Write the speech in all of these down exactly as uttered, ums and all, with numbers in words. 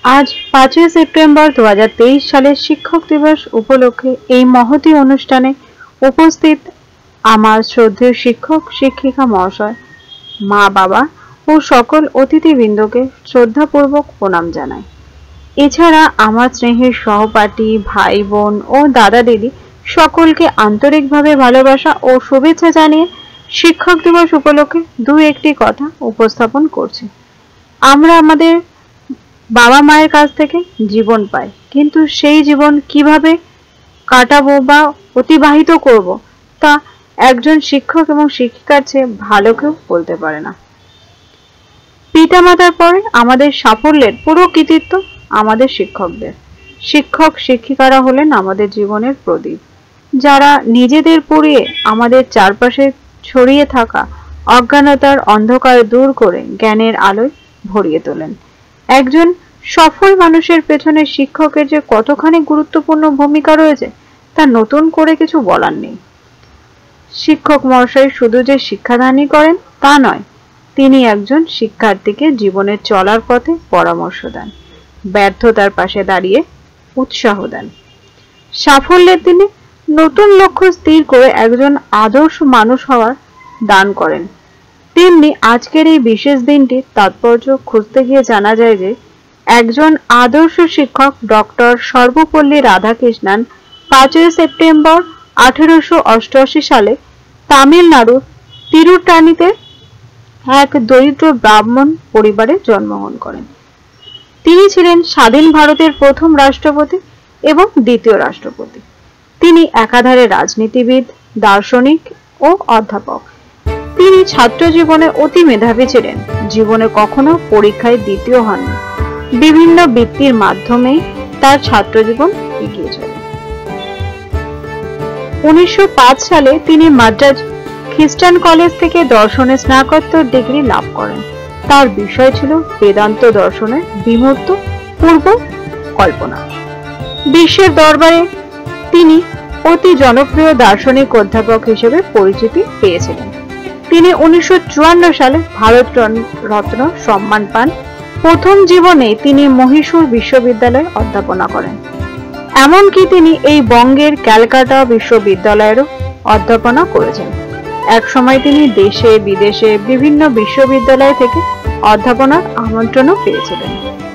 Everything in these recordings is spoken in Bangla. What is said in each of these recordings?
আজ পাঁচই সেপ্টেম্বর দু হাজার তেইশ সালের শিক্ষক দিবস উপলক্ষে এই মহতী অনুষ্ঠানে উপস্থিত আমার শ্রদ্ধেয় শিক্ষক শিক্ষিকা মহাশয়, মা বাবা ও সকল অতিথিবৃন্দকে শ্রদ্ধাপূর্বক প্রণাম জানাই। এছাড়া আমার স্নেহের সহপাঠী, ভাই বোন ও দাদা দিদি সকলকে আন্তরিকভাবে ভালোবাসা ও শুভেচ্ছা জানিয়ে শিক্ষক দিবস উপলক্ষে দু একটি কথা উপস্থাপন করছি। আমরা আমাদের বাবা মায়ের কাছ থেকে জীবন পাই, কিন্তু সেই জীবন কিভাবে কাটাবো বা অতিবাহিত করব তা একজন শিক্ষক এবং শিক্ষিকার চেয়ে ভালো কেউ বলতে পারে না। পিতামাতার পরে আমাদের সাফল্যের পুরো কৃতিত্ব আমাদের শিক্ষকদের। শিক্ষক শিক্ষিকারা হলেন আমাদের জীবনের প্রদীপ, যারা নিজেদের পুড়িয়ে আমাদের চারপাশে ছড়িয়ে থাকা অজ্ঞানতার অন্ধকার দূর করে জ্ঞানের আলোয় ভরিয়ে তোলেন। একজন সফল মানুষের পেছনে শিক্ষকের যে কতখানি গুরুত্বপূর্ণ ভূমিকা রয়েছে তা নতুন করে কিছু বলার নেই। শিক্ষক মহাশয় শুধু যে শিক্ষাদানই করেন তা নয়, তিনি একজন শিক্ষার্থীকে জীবনের চলার পথে পরামর্শ দেন, ব্যর্থতার পাশে দাঁড়িয়ে উৎসাহ দেন। সাফল্যের দিনে নতুন লক্ষ্য স্থির করে একজন আদর্শ মানুষ হওয়ার দান করেন। তেমনি আজকের এই বিশেষ দিনটির তাৎপর্য খুঁজতে গিয়ে জানা যায় যে একজন আদর্শ শিক্ষক ডক্টর সর্বপল্লী রাধাকৃষ্ণন পাঁচই সেপ্টেম্বর আঠেরোশো অষ্টআশি সালে তামিলনাড়ুর তিরুটানিতে এক দরিদ্র ব্রাহ্মণ পরিবারে জন্মগ্রহণ করেন। তিনি ছিলেন স্বাধীন ভারতের প্রথম রাষ্ট্রপতি এবং দ্বিতীয় রাষ্ট্রপতি। তিনি একাধারে রাজনীতিবিদ, দার্শনিক ও অধ্যাপক। তিনি ছাত্র জীবনে অতি মেধাবী ছিলেন, জীবনে কখনো পরীক্ষায় দ্বিতীয় হননি। বিভিন্ন বৃত্তির মাধ্যমেই তার ছাত্র জীবন এগিয়ে চলে। উনিশশো পাঁচ সালে তিনি মাদ্রাজ খ্রিস্টান কলেজ থেকে দর্শনে স্নাতকোত্তর ডিগ্রি লাভ করেন। তার বিষয় ছিল বেদান্ত দর্শনের বিমূর্ত পূর্ব কল্পনা। বিশ্বের দরবারে তিনি অতি জনপ্রিয় দার্শনিক অধ্যাপক হিসেবে পরিচিতি পেয়েছিলেন। তিনি উনিশশো চুয়ান্ন সালে ভারত রত্ন সম্মান পান। প্রথম জীবনে তিনি মহীশূর বিশ্ববিদ্যালয়ে অধ্যাপনা করেন। এমনকি তিনি এই বঙ্গের ক্যালকাটা বিশ্ববিদ্যালয়েরও অধ্যাপনা করেছেন। এক সময় তিনি দেশে বিদেশে বিভিন্ন বিশ্ববিদ্যালয় থেকে অধ্যাপনার আমন্ত্রণও পেয়েছিলেন।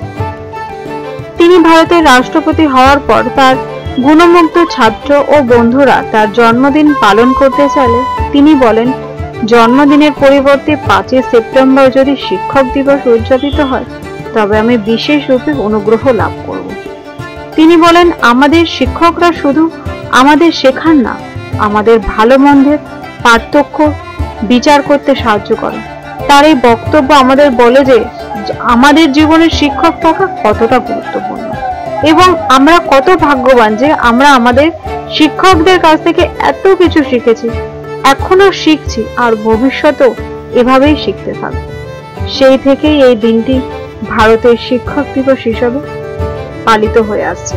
তিনি ভারতের রাষ্ট্রপতি হওয়ার পর তার গুণমুগ্ধ ছাত্র ও বন্ধুরা তার জন্মদিন পালন করতে চাইলে তিনি বলেন, জন্মদিনের পরিবর্তে পাঁচই সেপ্টেম্বর যদি শিক্ষক দিবস উদযাপিত হয় তবে আমি বিশেষ রূপে অনুগ্রহ লাভ করব। তিনি বলেন, আমাদের শিক্ষকরা শুধু আমাদের শেখান না, আমাদের ভালো মন্দের পার্থক্য বিচার করতে সাহায্য করে। তার এই বক্তব্য আমাদের বলে যে আমাদের জীবনে শিক্ষক থাকা কতটা গুরুত্বপূর্ণ এবং আমরা কত ভাগ্যবান যে আমরা আমাদের শিক্ষকদের কাছ থেকে এত কিছু শিখেছি, এখনো শিখছি আর ভবিষ্যতেও এভাবেই শিখতে থাকব। সেই থেকেই এই দিনটি ভারতের শিক্ষক দিবস হিসেবে পালিত হয়ে আসছে।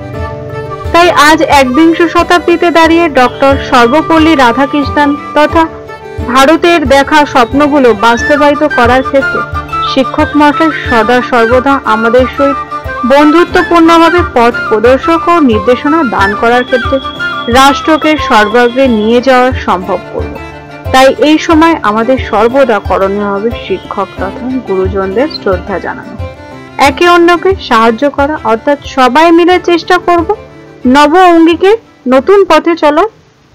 তাই আজ একবিংশ শতাব্দীতে দাঁড়িয়ে ডক্টর সর্বপল্লী রাধাকৃষ্ণন তথা ভারতের দেখা স্বপ্নগুলো বাস্তবায়িত করার ক্ষেত্রে শিক্ষক মহাশয় সদা সর্বদা আমাদের সহিত বন্ধুত্বপূর্ণভাবে পথ প্রদর্শক ও নির্দেশনা দান করার ক্ষেত্রে রাষ্ট্রকে সর্বাগ্রে নিয়ে যাওয়া সম্ভব করব। তাই এই সময় আমাদের সর্বদা করণীয় হবে শিক্ষক তথা গুরুজনদের শ্রদ্ধা জানানো, একে অন্যকে সাহায্য করা, অর্থাৎ সবাই মিলে চেষ্টা করব নব অঙ্গিকে নতুন পথে চলার।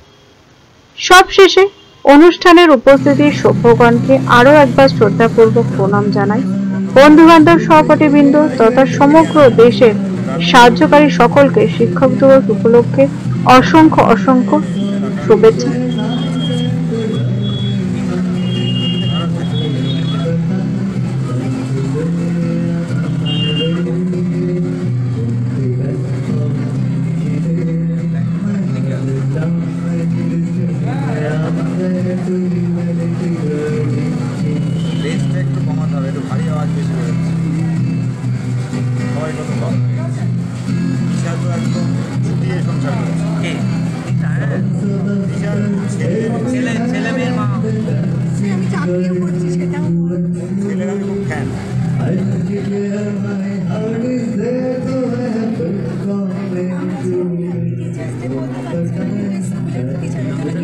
সবশেষে অনুষ্ঠানের উপস্থিতির সভ্যগণকে আরো একবার শ্রদ্ধাপূর্বক প্রণাম জানাই। বন্ধু বান্ধব সহপাঠীবৃন্দ তথা সমগ্র দেশের সাহায্যকারী সকলকে শিক্ষক দিবস উপলক্ষে অসংখ্য অসংখ্য শুভেচ্ছা। একটু কমাতে হবে, একটু ভারী আওয়াজ বেশি বেরোচ্ছে। সবাই কত কম একদম ছুটিয়ে সংসার করেছে। ছেলে ছেলে মেয়ের মা, ছেলের আমি খুব fan. Where my heart is there, so I have been calling to you. All the time that